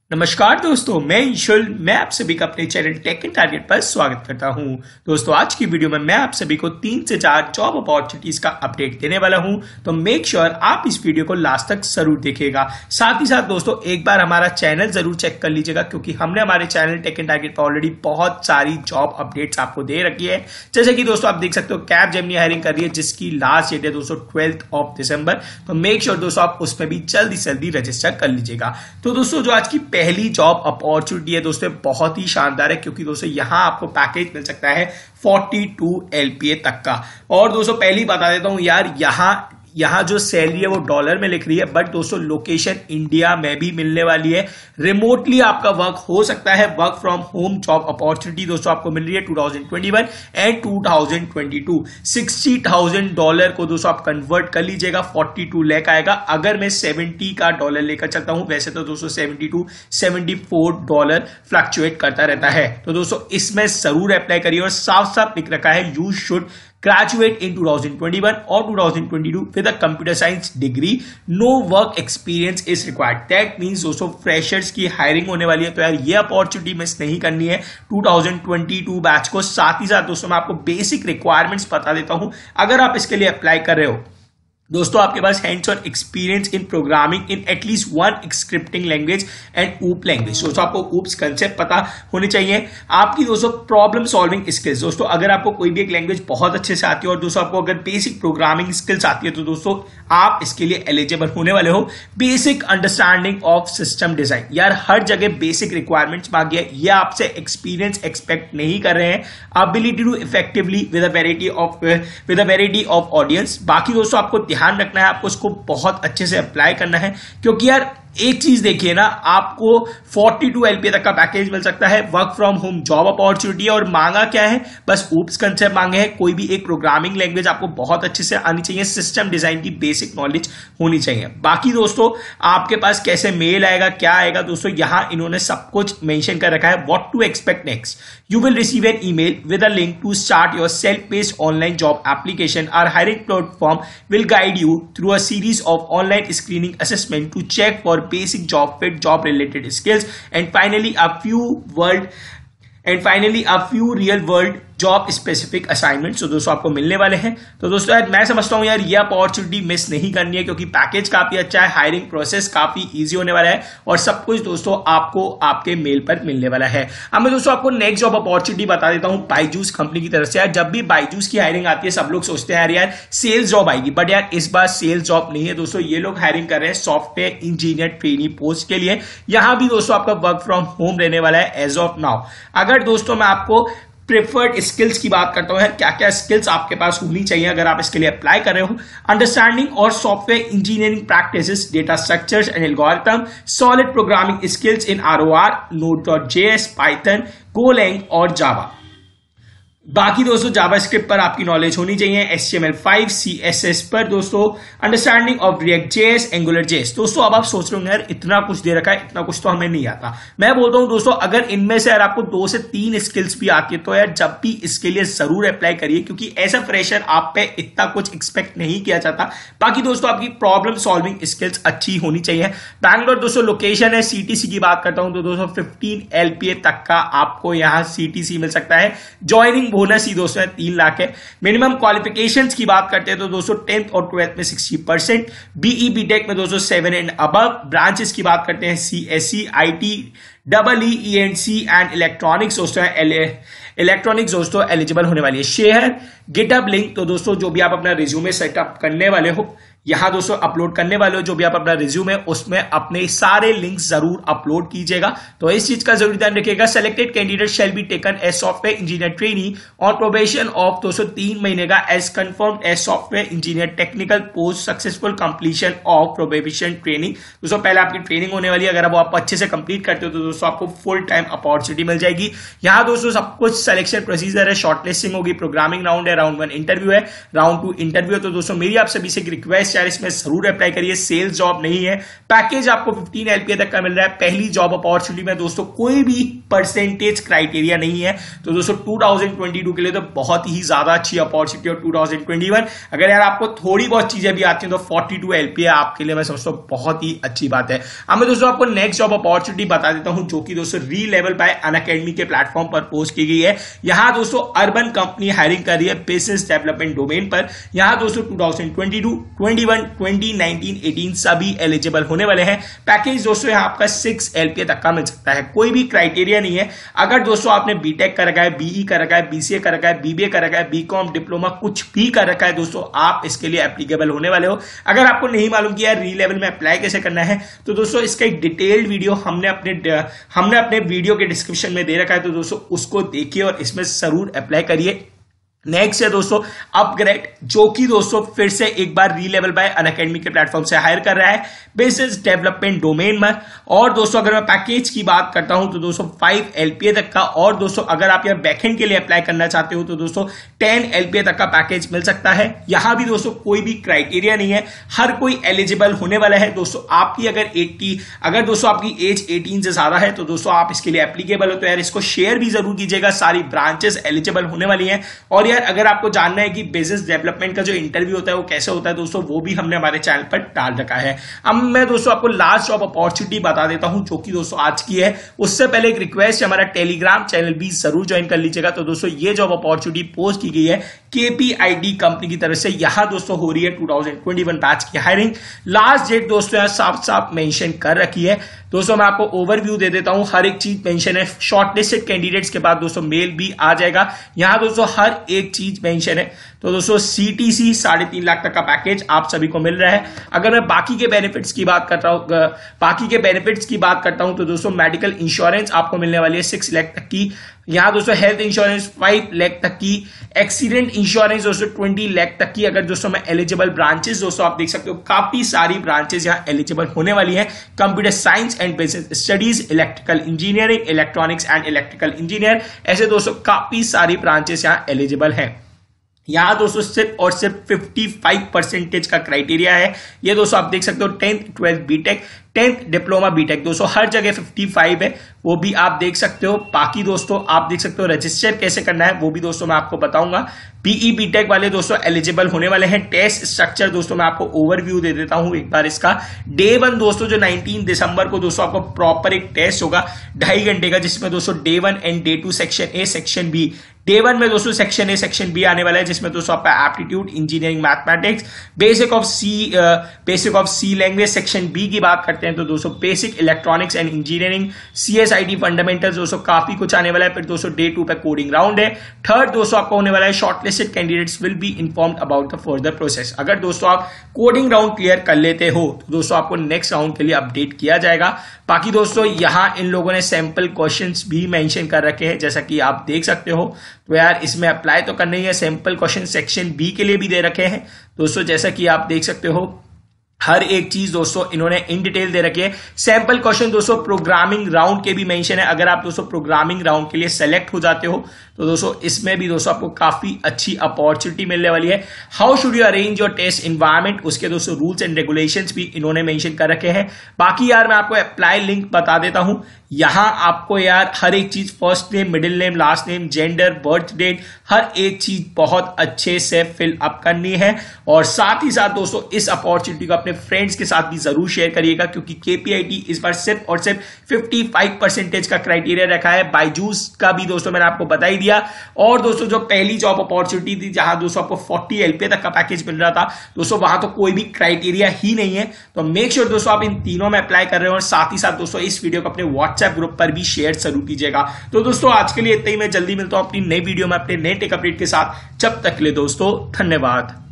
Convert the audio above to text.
नमस्कार दोस्तों, मैं ईश्वर। मैं आप सभी का अपने चैनल टेक एंड टारगेट पर स्वागत करता हूं। दोस्तों, आज की वीडियो में मैं आप सभी को 3 से 4 जॉब अपॉर्चुनिटीज का अपडेट देने वाला हूं, तो मेक श्योर आप इस वीडियो को लास्ट तक जरूर देखिएगा। साथ ही साथ दोस्तों, एक बार हमारा चैनल जरूर चेक कर लीजिएगा, क्योंकि हमने हमारे चैनल टेक एंड टारगेट पर ऑलरेडी बहुत सारी जॉब अपडेट्स आपको दे रखी है। जैसे कि दोस्तों आप देख सकते हो, कैपजेमिनी हायरिंग कर रही है, जिसकी लास्ट डेट है दोस्तों 12 दिसंबर। तो मेक श्योर दोस्तों आप उसमें भी जल्दी से जल्दी रजिस्टर कर लीजिएगा। तो दोस्तों, जो आज की पहली जॉब अपॉर्चुनिटी है दोस्तों, बहुत ही शानदार है, क्योंकि दोस्तों यहां आपको पैकेज मिल सकता है 42 LPA तक का। और दोस्तों पहली बता देता हूं यार, यहां जो सैलरी है वो डॉलर में लिख रही है, बट दोस्तों लोकेशन इंडिया में भी मिलने वाली है। रिमोटली आपका वर्क हो सकता है। Work from home job opportunity दोस्तों आपको मिल रही है 2021 एंड 2022। $60,000 को दोस्तों आप कन्वर्ट कर लीजिएगा, 42 लाख आएगा। अगर मैं 70 का डॉलर लेकर चलता हूं, वैसे तो दोस्तों $72-74 फ्लक्चुएट करता रहता है। तो दोस्तों इसमें जरूर अप्लाई करिए, और साफ साफ लिख रखा है you should graduate in 2021 or 2022 with a computer science degree. No work experience is required. That means दोस्तों फ्रेशर्स की हायरिंग होने वाली है, तो यार ये अपॉर्चुनिटी मिस नहीं करनी है 2022 बैच को। साथ ही साथ दोस्तों मैं आपको बेसिक रिक्वायरमेंट्स बता देता हूं। अगर आप इसके लिए अप्लाई कर रहे हो दोस्तों, आपके पास hands on experience in programming in at least one scripting language and OOP language. दोस्तों आपको ऊप्स कंसेप्ट पता होने चाहिए। आपकी दोस्तों प्रॉब्लम सॉल्विंग स्किल्स, दोस्तों अगर आपको कोई भी एक लैंग्वेज बहुत अच्छे से आती है, और दोस्तों आपको अगर बेसिक प्रोग्रामिंग स्किल्स आती है, तो दोस्तों आप इसके लिए एलिजिबल होने वाले हो। Basic understanding of system design, यार हर जगह बेसिक रिक्वायरमेंट्स मांगी है। ये आपसे एक्सपीरियंस एक्सपेक्ट नहीं कर रहे हैं। Ability to effectively with a variety of audience. बाकी दोस्तों आपको ध्यान रखना है, आपको इसको बहुत अच्छे से अप्लाई करना है, क्योंकि यार एक चीज देखिए ना, आपको 42 LPA तक का पैकेज मिल सकता है। Work from home job opportunity है, और मांगा क्या है, बस ऊप्स कंसेप्ट मांगे हैं। कोई भी एक प्रोग्रामिंग लैंग्वेज आपको बहुत अच्छे से आनी चाहिए, सिस्टम डिजाइन की बेसिक नॉलेज होनी चाहिए। बाकी दोस्तों आपके पास कैसे मेल आएगा, क्या आएगा, दोस्तों यहां इन्होंने सब कुछ मेंशन कर रखा है। What to expect next, you will receive an email with a link to start your self-paced online job application. Our hiring platform will guide you through a series of online screening assessment to check for basic job fit, job related skills, and finally a few real world job specific assignment दोस्तों आपको मिलने वाले हैं। तो दोस्तों यार मैं समझता हूं यार ये अपॉर्चुनिटी मिस नहीं करनी है, क्योंकि पैकेज काफी अच्छा है, हायरिंग प्रोसेस काफी इजी होने वाला है, और सब कुछ दोस्तों आपको आपके मेल पर मिलने वाला है। अब मैं दोस्तों आपको नेक्स्ट जॉब अपॉर्चुनिटी बता देता हूं बायजूस कंपनी की तरफ से। यार जब भी बायजूस की हायरिंग आती है, सब लोग सोचते हैं यार सेल्स जॉब आएगी, बट यार इस बार सेल्स जॉब नहीं है दोस्तों। ये लोग हायरिंग कर रहे हैं सॉफ्टवेयर इंजीनियर ट्रेनी पोस्ट के लिए। यहां भी दोस्तों आपका वर्क फ्रॉम होम रहने वाला है एज ऑफ नाउ। अगर दोस्तों मैं आपको प्रेफर्ड स्किल्स की बात करता हूं, क्या क्या स्किल्स आपके पास होनी चाहिए अगर आप इसके लिए अप्लाई कर रहे हो। अंडरस्टैंडिंग और software engineering practices, data structures and algorithm, solid programming skills in ROR, Node.js, Python, Golang और जावा। बाकी दोस्तों जावास्क्रिप्ट पर आपकी नॉलेज होनी चाहिए, HTML5 CSS पर दोस्तों, अंडरस्टैंडिंग ऑफ React.js, AngularJS। दोस्तों अब आप सोच रहे हो यार इतना कुछ दे रखा है, इतना कुछ तो हमें नहीं आता। मैं बोलता हूं दोस्तों, अगर इनमें से यार आपको 2 से 3 स्किल्स भी आती है, तो यार जब भी इसके लिए जरूर अप्लाई करिए, क्योंकि ऐसा फ्रेशर आप पे इतना कुछ एक्सपेक्ट नहीं किया जाता। बाकी दोस्तों आपकी प्रॉब्लम सॉल्विंग स्किल्स अच्छी होनी चाहिए। बैंगलोर दोस्तों लोकेशन है। CTC की बात करता हूं तो दोस्तों 15 LPA तक का आपको यहां CTC मिल सकता है। ज्वाइनिंग बोनस ही दोस्तों 3 लाख है। मिनिमम क्वालिफिकेशंस की बात करते हैं तो दोस्तों 10th और 12th में 60%, BE BTech में दोस्तों 7 एंड अबव। ब्रांचेस की बात करते हैं CSE, IT, EE ENC and electronics दोस्तों इलेक्ट्रॉनिक्स दोस्तों एलिजिबल होने वाली है। शेयर गिटहब लिंक, तो दोस्तों जो भी आप अपना रिज्यूमे सेटअप करने वाले हो, यहां दोस्तों अपलोड करने वाले हो, जो भी आप अपना रिज्यूमे उसमें अपने सारे लिंक्स जरूर अपलोड कीजिएगा। तो इस चीज का जरूर ध्यान रखिएगा। Selected candidate shall be taken as software engineer trainee on probation of दोस्तों 3 महीने का as confirmed as software engineer technical post successful completion of probation training. दोस्तों पहले आपकी ट्रेनिंग होने वाली है, अगर आप अच्छे से कंप्लीट करते हो तो दोस्तों आपको फुल टाइम अपॉर्चुनिटी मिल जाएगी। यहाँ दोस्तों सब कुछ सिलेक्शन प्रोसीजर है, शॉर्टलिस्टिंग होगी, प्रोग्रामिंग राउंड है, राउंड 1 इंटरव्यू है, राउंड 2 इंटरव्यू है। तो दोस्तों मेरी आप सभी से एक रिक्वेस्ट यार इसमें जरूर अप्लाई करिए, सेल्स जॉब नहीं है। पैकेज आपको 15 LPA तक का मिल रहा है। पहली जॉब अपॉर्चुनिटी में दोस्तों कोई भी परसेंटेज क्राइटेरिया नहीं है, तो दोस्तों 2022 के लिए तो बहुत ही ज्यादा अच्छी अपॉर्चुनिटी। और 2021 अगर यार आपको थोड़ी बहुत चीजें भी आती हैं तो 42 LPA आपके लिए मैं समझता हूँ बहुत ही अच्छी बात है। अब मैं दोस्तों आपको नेक्स्ट जॉब अपॉर्चुनिटी बता देता हूं, जो कि दोस्तों री-लेवल बाय अनअकैडमी के प्लेटफॉर्म पर पोस्ट की गई है। यहां दोस्तों अर्बन कंपनी हायरिंग कर रही है बिजनेस डेवलपमेंट डोमेन पर। यहां दोस्तों 2022, 21, 20, 19, 18 सभी एलिजिबल होने वाले हैं। पैकेज दोस्तों यहां आपका 6 LPA तक का मिल सकता है। कोई भी क्राइटेरिया नहीं है। अगर दोस्तों आपने बीटेक कर रखा है, बीई कर रखा है, बीसीए कर रखा है, बीबीए कर रखा है, बीकॉम, डिप्लोमा कुछ भी कर रखा है दोस्तों, आप इसके लिए एप्लीकेबल होने वाले हो। अगर आपको नहीं मालूम कि यार री-लेवल में अप्लाई कैसे करना है, तो दोस्तों इसका एक डिटेल्ड वीडियो हमने अपने वीडियो के डिस्क्रिप्शन में दे रखा है, तो दोस्तों उसको देखिए और इसमें जरूर अप्लाई करिए। नेक्स्ट है दोस्तों अपग्रेड, जो कि दोस्तों फिर से एक बार री-लेवल बाय अनअकैडमी के प्लेटफॉर्म से हायर कर रहा है बिजनेस डेवलपमेंट डोमेन में। और दोस्तों अगर मैं पैकेज की बात करता हूं तो दोस्तों 5 LPA तक का, और दोस्तों अगर आप यार बैकएंड के लिए अप्लाई करना चाहते हो तो दोस्तों 10 LPA तक का पैकेज मिल सकता है। यहां भी दोस्तों कोई भी क्राइटेरिया नहीं है, हर कोई एलिजिबल होने वाला है। दोस्तों आपकी अगर दोस्तों आपकी एज 18 से ज्यादा है तो दोस्तों आप इसके लिए एप्लीकेबल हो। तो यार इसको शेयर भी जरूर कीजिएगा, सारी ब्रांचेस एलिजिबल होने वाली हैं। और यार अगर आपको जानना है कि बिजनेस डेवलपमेंट का जो इंटरव्यू होता है वो कैसे होता है दोस्तों, वो भी हमने हमारे चैनल पर डाल रखा है। अब मैं दोस्तों आपको लास्ट जॉब अपॉर्चुनिटी बता देता हूं, जो कि दोस्तों आज की है। उससे पहले एक रिक्वेस्ट, हमारा टेलीग्राम चैनल भी जरूर ज्वाइन कर लीजिएगा। तो दोस्तों ये जॉब अपॉर्चुनिटी पोस्ट की गई है KPIT कंपनी की तरफ से। यहां दोस्तों हो रही है 2021 बैच की हायरिंग। लास्ट डेट दोस्तों यहां साफ साफ मेंशन कर रखी है। दोस्तों मैं आपको ओवरव्यू दे देता हूं, हर एक चीज मेंशन है। शॉर्टलिस्टेड कैंडिडेट्स के बाद दोस्तों मेल भी आ जाएगा। यहां दोस्तों हर एक चीज मेंशन है। तो दोस्तों CTC 3.5 लाख तक का पैकेज आप सभी को मिल रहा है। अगर मैं बाकी के बेनिफिट्स की बात करता हूं तो दोस्तों मेडिकल इंश्योरेंस आपको मिलने वाली है 6 लाख तक की। यहां दोस्तों हेल्थ इंश्योरेंस 5 लाख तक की, एक्सीडेंट इंश्योरेंस दोस्तों 20 लाख तक की। अगर दोस्तों मैं एलिजिबल ब्रांचेस दोस्तों आप देख सकते हो, काफी सारी ब्रांचेस यहां एलिजिबल होने वाली है। Computer science and business studies, electrical engineering, electronics and electrical engineer, ऐसे दोस्तों काफी सारी ब्रांचेस यहां एलिजिबल है। यहां दोस्तों सिर्फ और सिर्फ 55% का क्राइटेरिया है। ये दोस्तों आप देख सकते हो 10th 12th BTech, 10th diploma BTech, दोस्तों हर जगह 55 है, वो भी आप देख सकते हो। बाकी दोस्तों आप देख सकते हो रजिस्टर कैसे करना है वो भी दोस्तों मैं आपको बताऊंगा। बीई बीटेक वाले दोस्तों एलिजिबल होने वाले हैं। टेस्ट स्ट्रक्चर दोस्तों मैं आपको ओवरव्यू दे देता हूं एक बार इसका। डे 1 दोस्तों जो 19 दिसंबर को दोस्तों आपको प्रॉपर एक टेस्ट होगा 2.5 घंटे का, जिसमें दोस्तों day 1 and day 2 section A section B. Day 1 में दोस्तों सेक्शन ए सेक्शन बी आने वाला है, जिसमें दोस्तों आपका aptitude, engineering, mathematics, basic of C language. Section B की बात करते हैं तो दोस्तों basic electronics and engineering, CSIT fundamentals, दोस्तों काफी कुछ आने वाला है। फिर दोस्तों डे 2 पे कोडिंग राउंड है। थर्ड दोस्तों आपको होने वाला है shortlisted candidates will be informed about the further process. अगर दोस्तों आप कोडिंग राउंड क्लियर कर लेते हो तो दोस्तों आपको नेक्स्ट राउंड के लिए अपडेट किया जाएगा। बाकी दोस्तों यहां इन लोगों ने सैंपल क्वेश्चंस भी मेंशन कर रखे हैं, जैसा कि आप देख सकते हो। तो यार इसमें अप्लाई तो करना ही है। सैंपल क्वेश्चन सेक्शन बी के लिए भी दे रखे हैं दोस्तों, जैसा कि आप देख सकते हो। हर एक चीज दोस्तों इन्होंने इन डिटेल दे रखी है। सैंपल क्वेश्चन दोस्तों प्रोग्रामिंग राउंड के भी मेंशन है। अगर आप दोस्तों प्रोग्रामिंग राउंड के लिए सेलेक्ट हो जाते हो तो दोस्तों इसमें भी दोस्तों आपको काफी अच्छी अपॉर्चुनिटी मिलने वाली है। How should you arrange your test environment, उसके दोस्तों रूल्स एंड रेगुलेशंस भी इन्होंने मेंशन कर रखे हैं। बाकी यार मैं आपको अप्लाई लिंक बता देता हूं। यहां आपको यार हर एक चीज, first name, middle name, last name, gender, birth date, हर एक चीज बहुत अच्छे से फिल अप करनी है। और साथ ही साथ दोस्तों इस अपॉर्चुनिटी को अपने फ्रेंड्स के साथ भी जरूर शेयर करिएगा, क्योंकि KPIT इस बार सिर्फ और सिर्फ 55% का क्राइटेरिया रखा है। बायजूस का भी दोस्तों मैंने आपको बता ही दिया। और दोस्तों जो पहली जॉब अपॉर्चुनिटी थी जहां दोस्तों आपको 40 LPA तक का पैकेज मिल रहा था दोस्तों, वहां तो कोई भी क्राइटेरिया ही नहीं है। तो मेक श्योर दोस्तों आप इन तीनों में अप्लाई कर रहे हो। और साथ ही साथ दोस्तों इस वीडियो को अपने व्हाट्सएप ग्रुप पर भी शेयर जरूर कीजिएगा। तो दोस्तों आज के लिए इतना ही। मैं जल्दी मिलता हूं अपनी नई वीडियो में अपने नए टेक अपडेट के साथ। जब तक के लिए दोस्तों धन्यवाद।